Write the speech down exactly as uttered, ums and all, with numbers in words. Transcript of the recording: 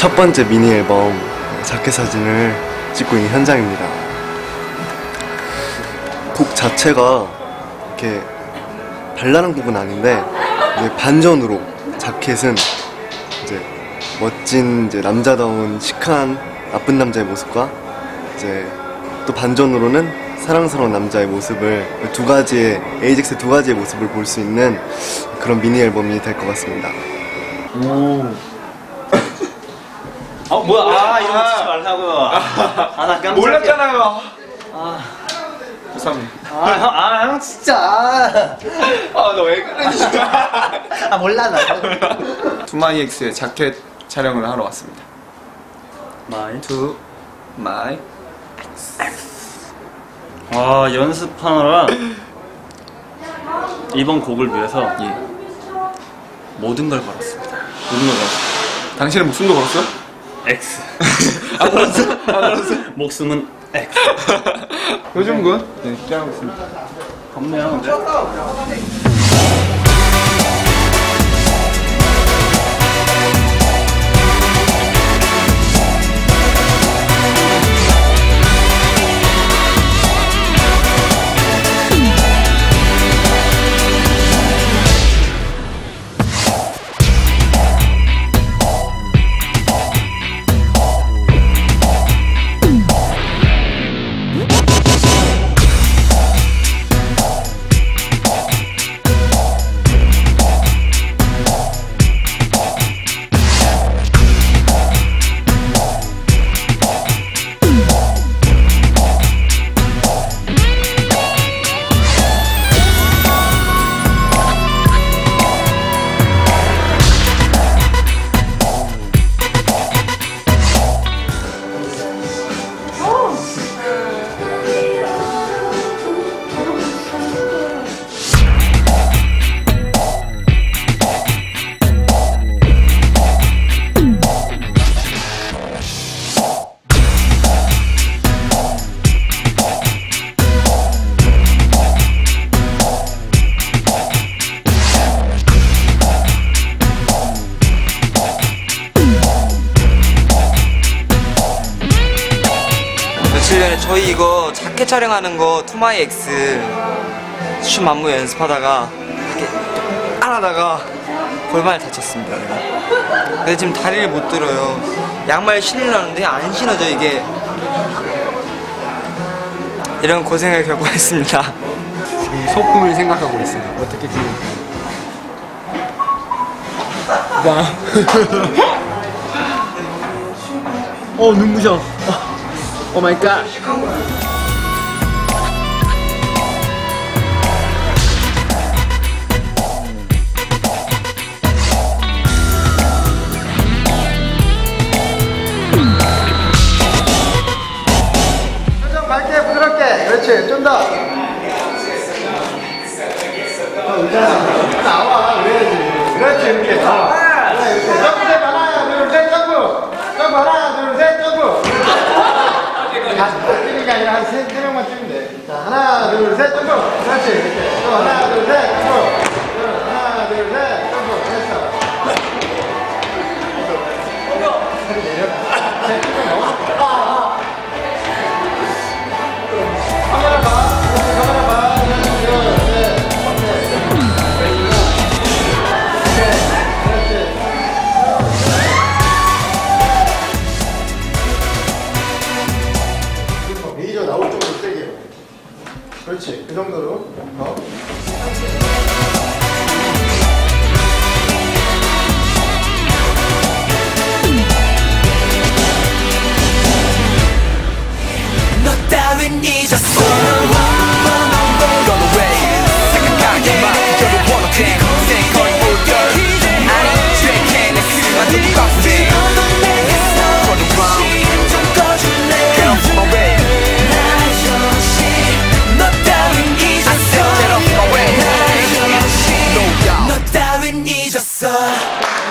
첫 번째 미니 앨범 자켓 사진을 찍고 있는 현장입니다. 곡 자체가 이렇게 발랄한 곡은 아닌데 이제 반전으로 자켓은 이제 멋진 이제 남자다운 시크한 나쁜 남자의 모습과 이제 또 반전으로는 사랑스러운 남자의 모습을 두 가지의 에이젝스의 두 가지의 모습을 볼 수 있는 그런 미니 앨범이 될 것 같습니다. 오. 아 뭐야? 아 이런 거 치지 말라고요. 아 나 깜짝이야. 몰랐잖아요. 아. 죄송합니다. 아 형, 아 형 진짜. 아 너 왜 그래 진짜. 아 몰라 나. 투마이엑스의 자켓 촬영을 하러 왔습니다. 마이. 투 마이. 와 연습하느라 이번 곡을 위해서 예. 모든 걸 걸었습니다. 모든 걸 걸었어. 당신의 목숨도 걸었어? X. 안 걸었어? 안 걸었어? 목숨은 X. 요즘 군? 네, 촬영하고 있습니다. 덥네요 근데. 며칠 전에 저희 이거 자켓 촬영하는 거 투마이엑스 춤 안무 연습하다가 이렇게 안 하다가 골반을 다쳤습니다. 근데 지금 다리를 못 들어요. 양말 신으려는데 안 신어져 이게. 이런 고생을 겪고 있습니다. 지금 소품을 생각하고 있어요. 어떻게 찍을까요? 나. 어 눈부셔. 오 마이 갓. 좀 밝게 부드럽게. 그렇지. 좀 더. 나와. 그래야지. 그렇지. 이렇게 나와. 그래, 이렇게. 점프 하나 둘 셋 점프. 점프 하나 둘 셋 점프. 다 찍는 게 아니라 한 세 명만 찍으면 돼. 자, 하나, 둘, 셋, 점프! 그렇지, 이렇게. 또 하나, 둘, 셋, 점프! 하나, 둘, 셋, 점프! 됐어. 살이 내려가. 셋, 넘어. 카메라 봐. 카메라 봐. 하나, 둘, 셋, 레이저 나올 정도로 세게. 그렇지. 그 정도로. 더. 너 따윈 잊었어. Gone away. 생각하기만 저도 wanna be. 내 거의 올걸. 아니 죄캔 내 그만 두고 가쁘네. Gone around. Get off my way. 너 따윈 잊었어. Get off my way. No doubt. 너 따윈 잊었어.